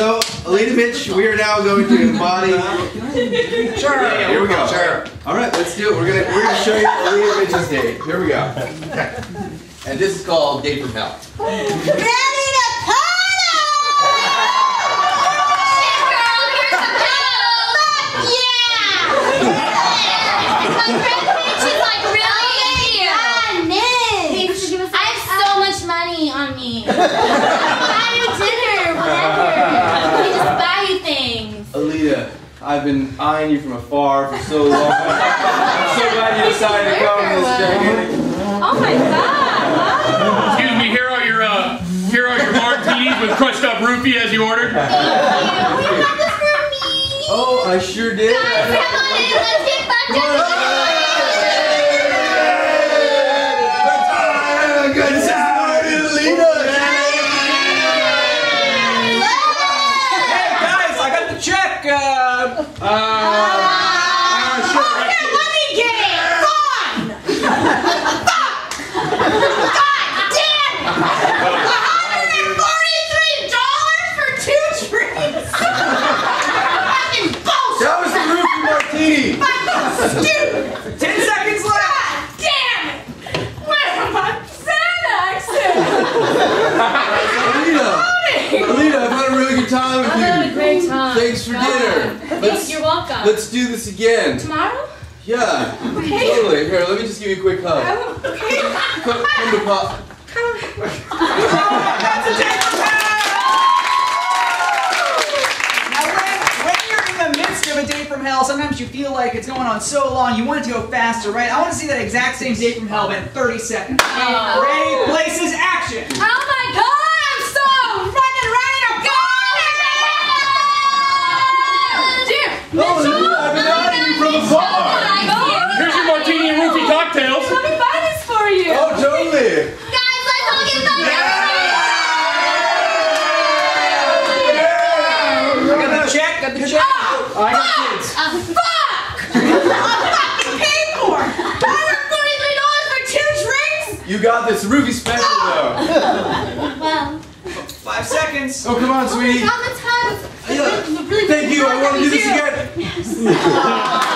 So, Alita Mitch, we are now going to embody. Sure. Yeah, here we go. Sure. All right, let's do it. We're gonna show you Alita Mitch's date. Here we go. And this is called Date from Hell. Ready to party! Shit, girl, here's the pillow. Yeah! My friend Mitch is like really into you. I have so much money on me. Buy you dinner, whatever. Let me just buy you things. Alita, I've been eyeing you from afar for so long. I'm so glad you decided to come to this gigantic. Oh my god! Excuse me, here are your martinis with crushed up roofie as you ordered. Thank you. You got this for me. Oh, I sure did. Guys, come on in. Let's get fucked up. Good time, Alita. Hey guys, I got the check. Okay, let me get it. Fine. God damn! $143 for 2 drinks. Fucking bullshit. That was the roofie martini. Fucking stupid. 10 seconds left. God damn it! Where's my Xanax? Alita, I've had a really good time with you. I had a great time. Thanks for dinner. You're welcome. Let's do this again. Tomorrow? Yeah. Okay. Totally. Here, let me just give you a quick hug. Okay. Come to Pop. That's a date from hell. Now, when you're in the midst of a date from hell, sometimes you feel like it's going on so long, you want it to go faster, right? I want to see that exact same date from hell, but in 30 seconds. Ready, places, action. Oh my god, I'm so fucking ready to go! Dear, Mitchell! I've been eyeing you from afar. Here's your martini and roofie cocktails. Let me buy this for you! Oh, totally. Guys, let's all get some! Got the check, got the check. Oh, I got kids. fuck! I'm fucking paid for! $143 for 2 drinks? You got this roofie special though. Well, 5 seconds. Oh, come on, sweetie. on the time. Thank you. I want to do this again. Yes.